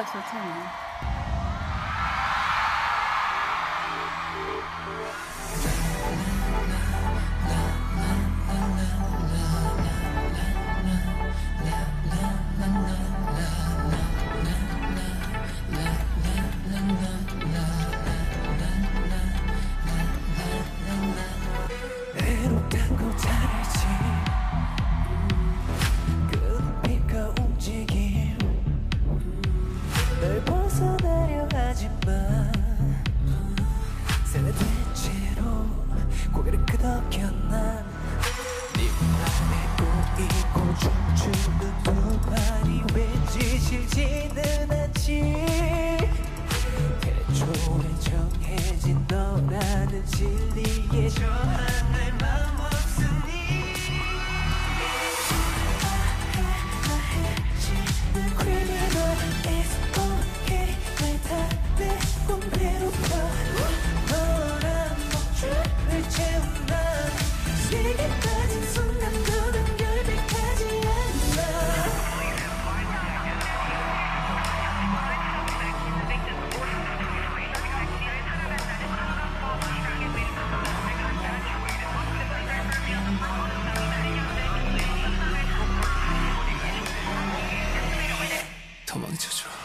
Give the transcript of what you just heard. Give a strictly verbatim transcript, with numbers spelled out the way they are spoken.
좋잖아. 애롭다고 잘알지 그 눈빛과 움직임 널 벗어나려 하지만 세대체로 고개를 끄덕여 난 네 맘에 꼬이고 춤추는 두 발이 왠지 싫지는 않지 애초에 정해진 너라는 진리에 저항할 맘 없으니 말해지는 criminal it's okay 날 탓내 꿈 배로파 너란 목줄을 채운 난 세계 빠진 순간들은 결백하지 않아 도망쳐줘.